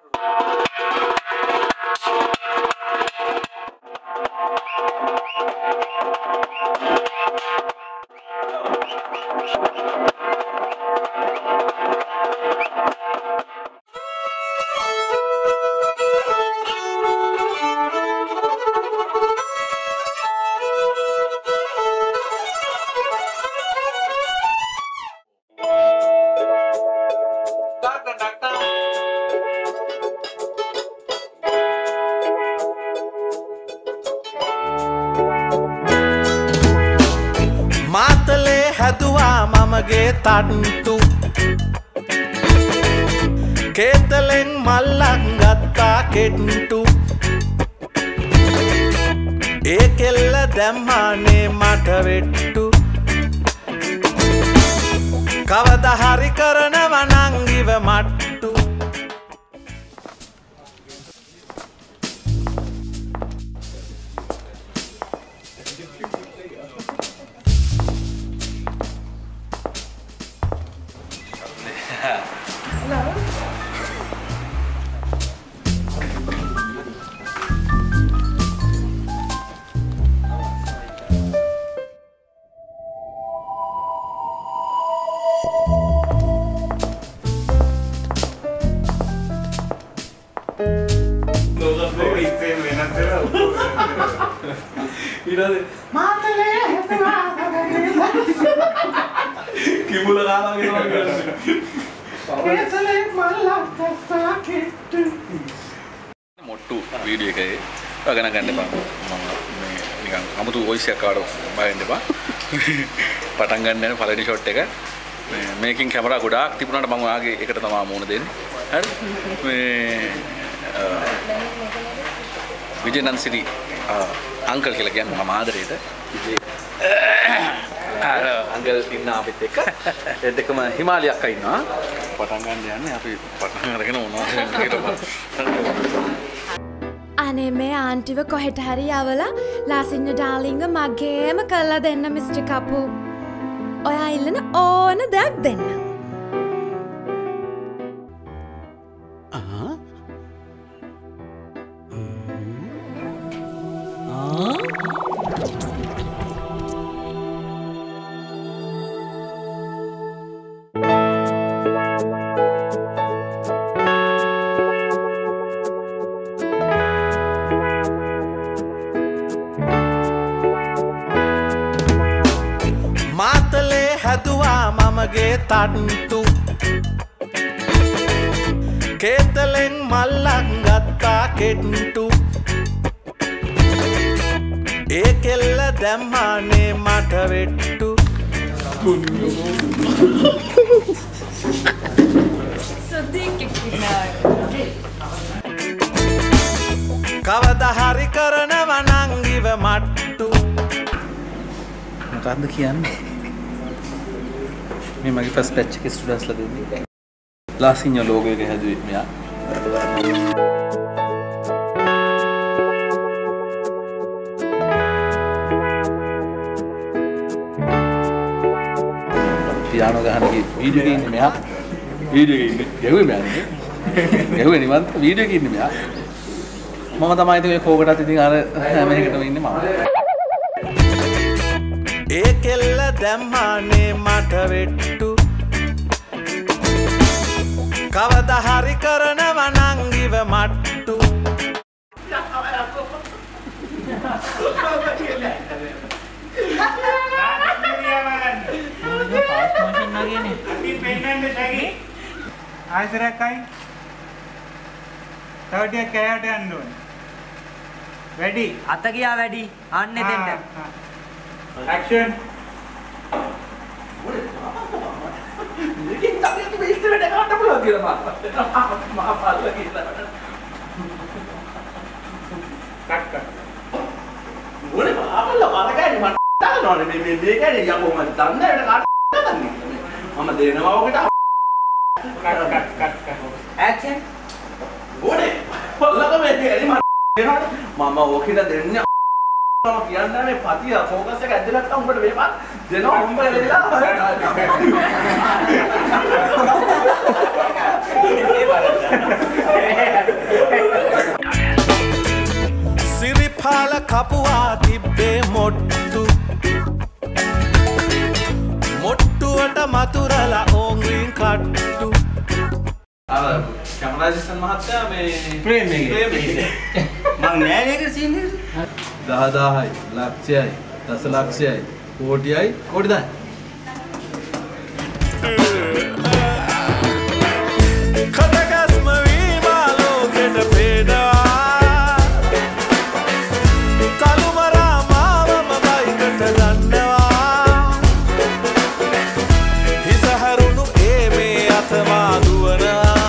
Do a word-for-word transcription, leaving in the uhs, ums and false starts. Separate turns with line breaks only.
මගේ තට්ටු කේතලෙන් මල්ලක් ගත්තා කෙට්ටු ඒ කෙල්ල දැම්මානේ මට වෙට්ටු කවදා හරි කරනව නං ඉව මට්ටු
මොට්ටු වීඩියෝ එකේ ගණන් ගන්න එපා මම මේ නිකන් 아무තු වොයිස් එකක් ආවොත් බයෙන් දෙපා පටන් ගන්න යන පළවෙනි ෂොට් එක මේ මේකින් කැමරා ගොඩාක් තිබුණාට මම ඔයාගේ එකට තමයි මූණ දෙන්නේ හරි මේ විජේනන්සිරි අංකල් කියලා කියන්නේ මම ආදරේට අර අංකල් ඉන්න අපිත් එක්ක ඒ දෙකම හිමාලය අක්කා ඉන්නවා පටන් ගන්න යන්නේ අපි පටන් අරගෙන මොනවද කියලා
අනේ මේ ආන්ටිව කොහෙට හරි යවලා ලාසින්‍ය ඩාර්ලින්ග මගේම කරලා දෙන්න මිස්ටර් කපු ඔයා ඉල්ලන ඕන දෙයක් දෙන්න
ආ මාතලේ හැදුවා මමගේ තට්ටු කේතලෙන් මල්ලක් ගත්තා කෙට්ටු ඒ කෙල්ල දැම්මානේ මට වෙට්ටු කවදා හරි කරනව නං ඉව මට්ටු
මොකක්ද කියන්නේ මේ මගේ ෆස්ට් බැච් එකේ ස්ටුඩන්ට්ස්ලා දෙන්නේ ලාසින්යෝ ලෝගෝ එක හැදුවේ මෙයා පියානෝ ගහන කී වීඩියෝ එකේ ඉන්නේ මෙයා වීඩියෝ එකේ ඉන්නේ ගැහුවේ මෙයා නේ ගැහුවේ නිවන් වීඩියෝ එකේ ඉන්නේ මෙයා මම තමයි ඉතින් මේ කෝකටත් ඉතින් අර හැම එකටම ඉන්නේ මම
ඒ කෙල්ල දැම්මානේ මට වෙට්ටු කවදා හරි කරනව නං ඉව මට්ටු
ආයතරකයි තවටියක් කෑයට යන්න ඕනේ වැඩි
අත ගියා වැඩි අන්නේ දෙන්න
Action.
මේකෙන් තමයි අපි ඉස්තර වැඩ ගන්න පුළුවන් කියලා මම මම පාල්ලා කියලා.
Cut cut.
මොනේ අපල්ලා බලගන්නේ මම දානවනේ මේ මේ මේ කියන්නේ යකෝ මම දන්නේ වැඩ කාට දන්නේ. මම දෙනවා ඔකට
cut cut cut cut.
Action.
මොනේ පල්ලක මේ දෙන්නේ මම දෙනවනේ මම ඔකට දෙන්නේ මම කියන්නේ මේ පතිය ફોකස් එක ඇදලා නැත්නම් උඹට මේපත් දෙනවා උඹ එලෙලා ඒ බලන්න අර කැමරාජිස්ටන් මහත්තයා මේ
ප්‍රේමයේ
ප්‍රේමයේ
මං නෑ නේද සීන් එක
දහදාහයි ලක්ෂයයි දසලක්ෂයයි කෝටියයි කෝටි දහයි
කටකස්ම වීමා ලෝකෙට පේනවා කළුමරා මාවම බයිකට ගන්නවා හිස හැරුණු ඒ මේ අතමා දුවනවා